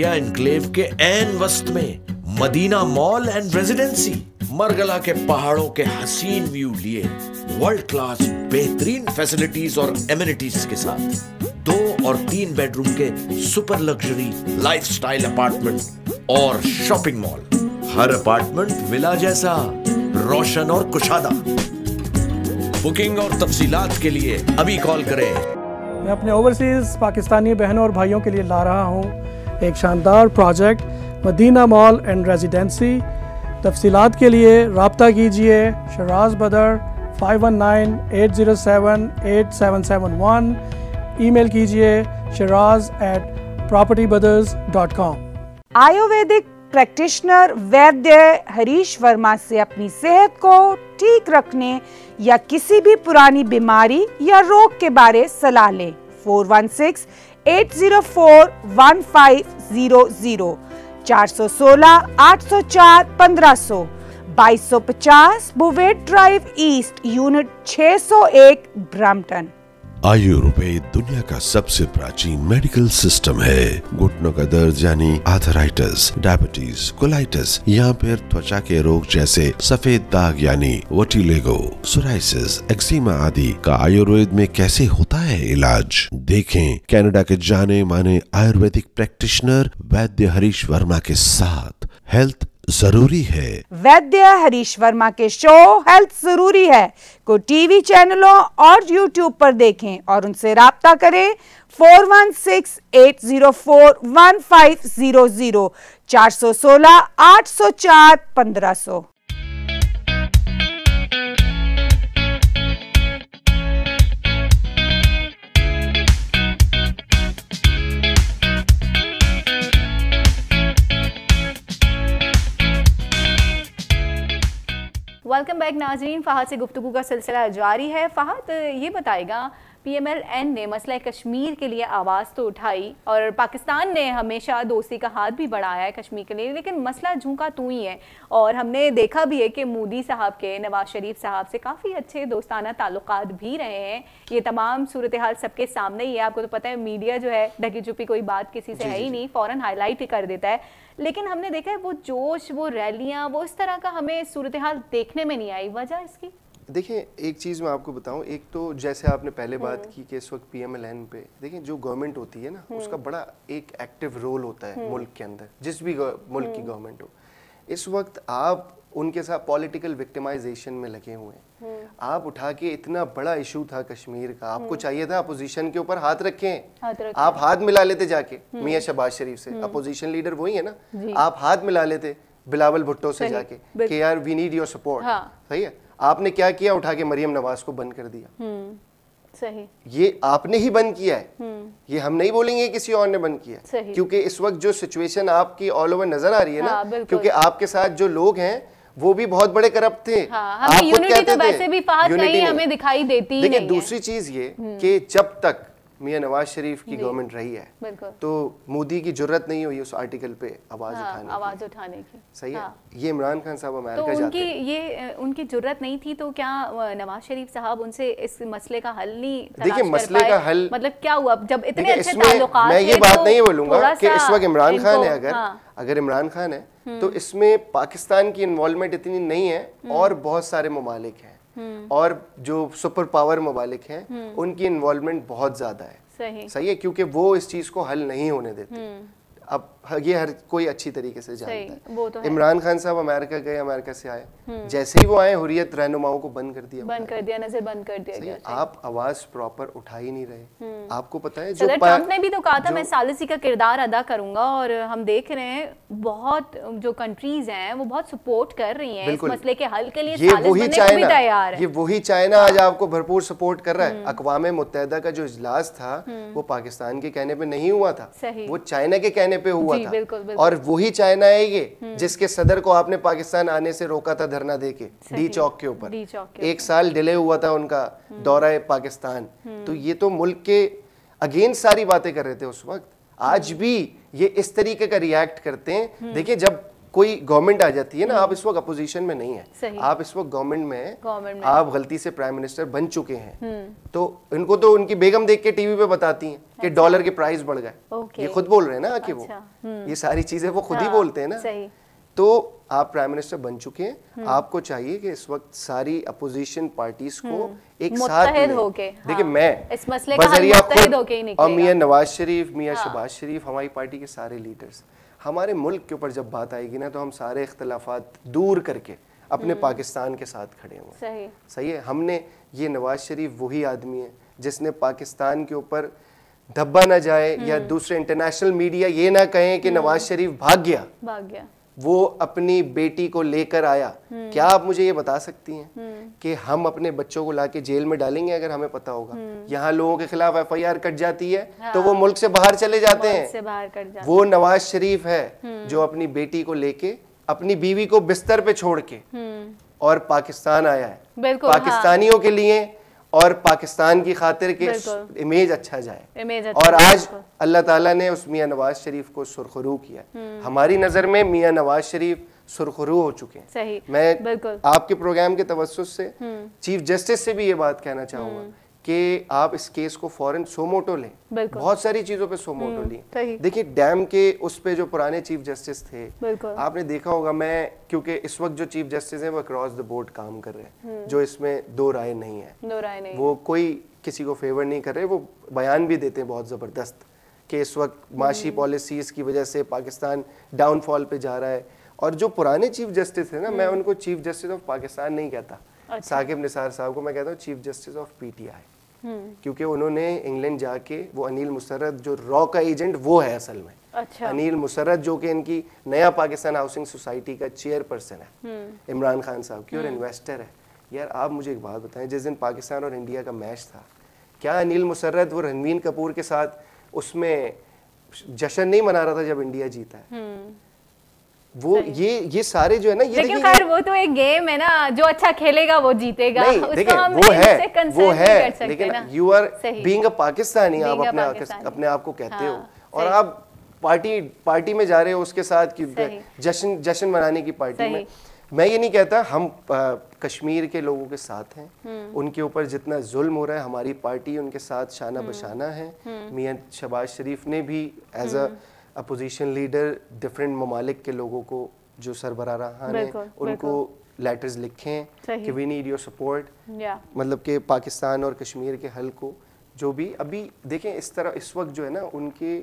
India enclave के ऐन वस्त में Madina mall and residency, Margalla के पहाड़ों के हसीन व्यू लिए वर्ल्ड क्लास बेहतरीन फैसिलिटीज और एमिनिटीज के साथ दो और तीन बेडरूम के सुपर लग्जरी लाइफस्टाइल अपार्टमेंट और शॉपिंग मॉल। हर अपार्टमेंट विला जैसा रोशन और कुशादा। बुकिंग और तफसीलात के लिए अभी कॉल करें। मैं अपने ओवरसीज पाकिस्तानी बहनों और भाइयों के लिए ला रहा हूँ एक शानदार project Madina mall and residency. तफसीलात के लिए राब्ता कीजिए Shiraz Badar five one nine eight zero seven eight seven seven one. Email कीजिए Shiraz at property brothers dot com. Ayurvedic practitioner Vaidya Harish Verma से अपनी सेहत को ठीक रखने या किसी भी पुरानी बीमारी या रोग के बारे सलाह लें। Four one six eight zero four one five zero zero, चार सौ सोलह आठ सौ चार पंद्रह सौ, बाईस सौ पचास बुवेट ड्राइव ईस्ट, यूनिट छह सौ एक, ब्रैम्पटन। आयुर्वेद दुनिया का सबसे प्राचीन मेडिकल सिस्टम है। घुटनों का दर्द यानी आर्थराइटिस, डायबिटीज, कोलाइटिस या फिर त्वचा के रोग जैसे सफेद दाग यानी वोटिलिगो, सोराइसिस, एक्जिमा आदि का आयुर्वेद में कैसे होता है इलाज। देखें कनाडा के जाने माने आयुर्वेदिक प्रैक्टिशनर वैद्य हरीश वर्मा के साथ। हेल्थ जरूरी है। वैद्य हरीश वर्मा के शो हेल्थ जरूरी है को टीवी चैनलों और यूट्यूब पर देखें और उनसे राब्ता करें। Four one six eight zero four one five zero zero, चार सौ सोलह आठ सौ चार पंद्रह सौ। वेलकम बैक नाजरीन। फ़हद से गुफ्तगू का सिलसिला जारी है। फ़हद ये बताएगा, पी एम एल एन ने मसला कश्मीर के लिए आवाज़ तो उठाई और पाकिस्तान ने हमेशा दोस्ती का हाथ भी बढ़ाया है कश्मीर के लिए, लेकिन मसला झूठा तू ही है। और हमने देखा भी है कि मोदी साहब के नवाज शरीफ साहब से काफ़ी अच्छे दोस्ताना ताल्लुकात भी रहे हैं। ये तमाम सूरत हाल सबके सामने ही है। आपको तो पता है मीडिया जो है ढकी छुपी कोई बात किसी से है ही नहीं, फ़ौरन हाईलाइट ही कर देता है। लेकिन हमने देखा है वो जोश, वो रैलियाँ, वो इस तरह का हमें सूरत हाल देखने में नहीं आई। वजह इसकी देखिए, एक चीज़ मैं आपको बताऊं, एक तो जैसे आपने पहले बात की कि इस वक्त पी एम एल एन पे देखिए जो गवर्नमेंट होती है ना, उसका बड़ा एक एक्टिव रोल होता है मुल्क के अंदर, जिस भी मुल्क की गवर्नमेंट हो। इस वक्त आप उनके साथ पॉलिटिकल विक्टिमाइजेशन में लगे हुए हैं। आप उठा के, इतना बड़ा इशू था कश्मीर का, आपको चाहिए था अपोजिशन के ऊपर हाथ रखें, हाथ रखें। आप हाथ मिला लेते जाके मियां शहबाज शरीफ से, अपोजिशन लीडर वही है ना, आप हाथ मिला लेते बिलावल भुट्टो से जाके कि यार वी नीड योर सपोर्ट। सही है। आपने क्या किया, उठा के मरियम नवाज को बंद कर दिया। सही। ये आपने ही बंद किया है, ये हम नहीं बोलेंगे किसी और ने बंद किया, क्योंकि इस वक्त जो सिचुएशन आपकी ऑल ओवर नजर आ रही है हाँ, ना, क्योंकि आपके साथ जो लोग हैं वो भी बहुत बड़े करप्ट थे। हाँ, आप यूनिटी तो वैसे भी फाहद कहीं हमें दिखाई देती ही नहीं है। दूसरी चीज ये कि जब तक मियां नवाज शरीफ की गवर्नमेंट रही है तो मोदी की जरूरत नहीं हुई उस आर्टिकल पे आवाज हाँ, उठाने आवाज उठाने की। सही हाँ। है। ये इमरान खान साहब अमेरिका तो जाते उनकी हैं। ये उनकी जरूरत नहीं थी, तो क्या नवाज शरीफ साहब उनसे इस मसले का हल नहीं देखिए मसले का हल मतलब क्या हुआ जब इतने अच्छे ताल्लुकात मैं ये बात नहीं बोलूंगा कि इस वक्त इमरान खान है, अगर अगर इमरान खान है तो इसमें पाकिस्तान की इन्वॉल्वमेंट इतनी नहीं है और बहुत सारे ममालिक हैं और जो सुपर पावर ममालिक हैं उनकी इन्वॉल्वमेंट बहुत ज्यादा है। सही सही है, क्योंकि वो इस चीज को हल नहीं होने देते। अब ये हर कोई अच्छी तरीके से जानता है। वो तो है। इमरान खान साहब अमेरिका गए, अमेरिका से आए, जैसे ही वो आए हुर्रियत रहनुमाओं को बंद कर दिया, बंद कर दिया, नजर बंद कर दिया गया। आप आवाज प्रॉपर उठा ही नहीं रहे। आपको पता है जो ट्रंप ने भी तो कहा था मैं सालिसी का किरदार अदा करूंगा, और हम देख रहे हैं बहुत जो कंट्रीज हैं वो बहुत सपोर्ट कर रही हैं इस मसले के हल के लिए। ये वही चाइना, ये वही चाइना आज आपको भरपूर सपोर्ट कर रहा है। अक़वाम मुत्तहिदा का जो इजलास था वो पाकिस्तान के कहने पे नहीं हुआ था, वो चाइना के कहने पे हुआ था। बिल्कुल, बिल्कुल। और वही चाइना है ये जिसके सदर को आपने पाकिस्तान आने से रोका था धरना देके डी चौक के ऊपर। एक साल डिले हुआ था उनका दौरा पाकिस्तान। तो ये तो मुल्क के अगेंस्ट सारी बातें कर रहे थे उस वक्त। आज भी ये इस तरीके का रिएक्ट करते हैं। देखिए जब कोई गवर्नमेंट आ जाती है ना, आप इस वक्त अपोजिशन में नहीं है, आप इस वक्त गवर्नमेंट में हैं, में आप गलती से प्राइम मिनिस्टर बन चुके हैं, तो इनको तो उनकी बेगम देख के टीवी पे बताती हैं कि अच्छा। डॉलर के प्राइस बढ़ गए, okay। ये खुद बोल रहे हैं ना कि अच्छा। वो ये सारी चीजें वो खुद हाँ, ही बोलते हैं ना। सही। तो आप प्राइम मिनिस्टर बन चुके हैं, आपको चाहिए कि इस वक्त सारी अपोजिशन पार्टीज को एक साथ होके, देखिए हाँ, मैं इस मसले का हल मुत्तहिद होके ही निकलेगा। और मियां नवाज शरीफ, मियां हाँ। शहबाज शरीफ, हमारी पार्टी के सारे लीडर्स, हमारे मुल्क के ऊपर जब बात आएगी ना, तो हम सारे इख्तलाफात दूर करके अपने पाकिस्तान के साथ खड़े हुए। सही सही है। हमने ये नवाज शरीफ वही आदमी है जिसने पाकिस्तान के ऊपर धब्बा ना जाए या दूसरे इंटरनेशनल मीडिया ये ना कहें कि नवाज शरीफ भाग गया भाग गया वो अपनी बेटी को लेकर आया। क्या आप मुझे ये बता सकती हैं कि हम अपने बच्चों को लाके जेल में डालेंगे अगर हमें पता होगा? यहाँ लोगों के खिलाफ एफ आई आर कट जाती है, हाँ। तो वो मुल्क से बाहर चले जाते हैं, से बाहर कट जाते वो नवाज शरीफ है जो अपनी बेटी को लेके, अपनी बीवी को बिस्तर पे छोड़ के और पाकिस्तान आया है पाकिस्तानियों हाँ। के लिए और पाकिस्तान की खातिर के इमेज अच्छा जाए, इमेज अच्छा और आज अल्लाह ताला ने उस मियां नवाज शरीफ को सुरखरू किया। हमारी नज़र में मियां नवाज शरीफ सुरखरू हो चुके हैं। सही। मैं आपके प्रोग्राम के तवज्जुह से चीफ जस्टिस से भी ये बात कहना चाहूँगा कि आप इस केस को फौरन सोमोटो लें। बहुत सारी चीजों पे सोमोटो ली। देखिए डैम के उस पे जो पुराने चीफ जस्टिस थे, आपने देखा होगा, मैं क्योंकि इस वक्त जो चीफ जस्टिस हैं वो अक्रॉस द बोर्ड काम कर रहे हैं, जो इसमें दो राय नहीं है, दो राय नहीं, वो कोई किसी को फेवर नहीं कर रहे, वो बयान भी देते हैं बहुत जबरदस्त कि इस वक्त माशी पॉलिसीज की वजह से पाकिस्तान डाउनफॉल पे जा रहा है। और जो पुराने चीफ जस्टिस है ना, मैं उनको चीफ जस्टिस ऑफ पाकिस्तान नहीं कहता, अच्छा। साकिब निसार साहब को मैं कहता हूँ चीफ जस्टिस ऑफ पीटीआई, क्योंकि उन्होंने इंग्लैंड जाके वो अनिल मुसर्रत जो रॉ का एजेंट वो है असल में, अच्छा। अनिल मुसर्रत जो कि इनकी नया पाकिस्तान हाउसिंग सोसाइटी का चेयरपर्सन है इमरान खान साहब की और इन्वेस्टर है। यार आप मुझे एक बात बताएं, जिस दिन पाकिस्तान और इंडिया का मैच था, क्या अनिल मुसर्रत वो रणवीर कपूर के साथ उसमें जश्न नहीं मना रहा था जब इंडिया जीता है? वो ये ये सारे जो है ना, ये देखिए खैर वो तो एक गेम है ना, जो अच्छा खेलेगा वो जीतेगा। नहीं, देखिए वो है वो है लेकिन you are being a Pakistani, आप अपने अपने आप को कहते हो और आप पार्टी पार्टी में जा रहे हो उसके साथ कि जश्न जश्न मनाने की पार्टी में। मैं ये नहीं कहता, हम आ, कश्मीर के लोगों के साथ हैं, उनके ऊपर जितना जुल्म हो रहा है हमारी पार्टी उनके साथ शाना बशाना है। मियां शहबाज शरीफ ने भी as a opposition leader different ममालिक के लोगों को जो सरबराहान हैं उनको लेटर्स लिखें कि वी नीड योर सपोर्ट, मतलब कि पाकिस्तान और कश्मीर के हल को जो भी अभी देखें इस तरह इस वक्त जो है ना, उनके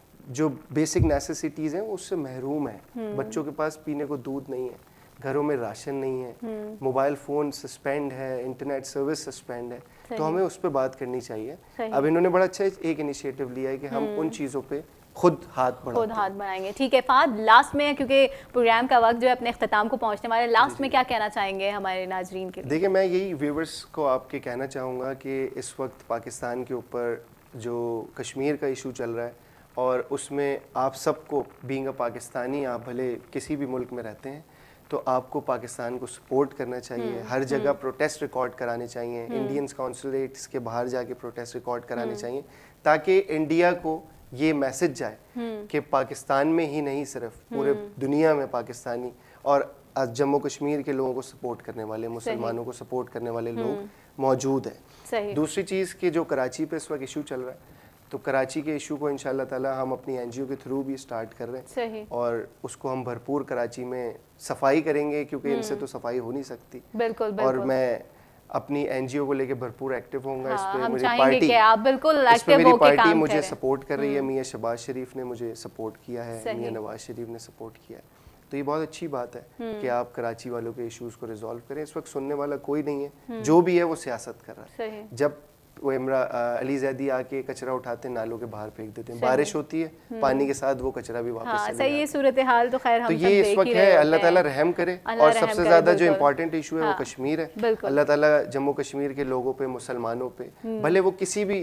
जो बेसिक नेसेसिटीज़ हैं उससे महरूम है। बच्चों के पास पीने को दूध नहीं है, घरों में राशन नहीं है, मोबाइल फ़ोन सस्पेंड है, इंटरनेट सर्विस सस्पेंड है, तो हमें उस पर बात करनी चाहिए। अब इन्होंने बड़ा अच्छा एक इनिशिएटिव लिया है कि हम उन चीज़ों पे खुद हाथ बढ़ाएंगे खुद हाथ बढ़ाएंगे। ठीक है फाद, लास्ट में क्योंकि प्रोग्राम का वक्त जो है अपने अख्ताम को पहुंचने वाले, लास्ट में क्या कहना चाहेंगे हमारे नाजरीन के लिए? देखिए मैं यही व्यूवर्स को आपके कहना चाहूँगा कि इस वक्त पाकिस्तान के ऊपर जो कश्मीर का इशू चल रहा है और उसमें आप सबको बीइंग अ पाकिस्तानी, आप भले किसी भी मुल्क में रहते हैं, तो आपको पाकिस्तान को सपोर्ट करना चाहिए। हर जगह प्रोटेस्ट रिकॉर्ड कराने चाहिए, इंडियंस कॉन्सुलेट्स के बाहर जाके प्रोटेस्ट रिकॉर्ड कराने चाहिए, ताकि इंडिया को ये मैसेज जाए कि पाकिस्तान में ही नहीं सिर्फ पूरे दुनिया में पाकिस्तानी और जम्मू कश्मीर के लोगों को सपोर्ट करने वाले, मुसलमानों को सपोर्ट करने वाले लोग मौजूद हैं। दूसरी चीज़ कि जो कराची पे इस वक्त इशू चल रहा है, तो कराची के इशू को इंशाल्लाह ताला हम अपनी एनजीओ के थ्रू भी स्टार्ट कर रहे हैं और उसको हम भरपूर कराची में सफाई करेंगे, क्योंकि इनसे तो सफाई हो नहीं सकती। बिल्कुल, बिल्कुल। और मैं अपनी एनजीओ को लेके भरपूर एक्टिव होऊंगा। हाँ, इस पे मुझे पार्टी कि आप बिल्कुल एक्टिव मेरी होके पार्टी काम मुझे सपोर्ट कर रही है। मियां शहबाज शरीफ ने मुझे सपोर्ट किया है, मियां नवाज शरीफ ने सपोर्ट किया है, तो ये बहुत अच्छी बात है कि आप कराची वालों के इश्यूज को रिजॉल्व करें। इस वक्त सुनने वाला कोई नहीं है, जो भी है वो सियासत कर रहा है। जब वो इमरा अली जैदी आके कचरा उठाते हैं, नालों के बाहर फेंक देते हैं, बारिश होती है पानी के साथ वो कचरा भी वापस हाँ, सही है सूरत हाल। तो खैर हम तो ये इस वक्त है, अल्लाह ताला रहम करे। और सबसे ज्यादा जो इम्पोर्टेंट इशू है वो कश्मीर है। अल्लाह ताला जम्मू कश्मीर के लोगों पे, मुसलमानों पे, भले वो किसी भी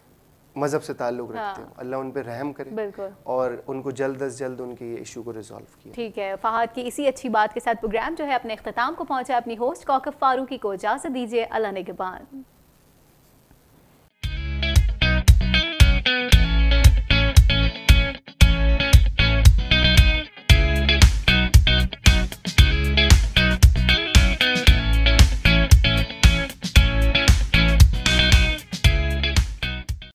मजहब से ताल्लुक रखते हो, अल्लाह उन पे रहम करे और उनको जल्द अज जल्द उनके ये इशू को रिजॉल्व किया। ठीक है फहाद की इसी अच्छी बात के साथ प्रोग्राम जो है अपने इख्तिताम को पहुंचा। अपनी होस्ट कोकब फारूकी को इजाजत दीजिए, अल्लाह निगहबान।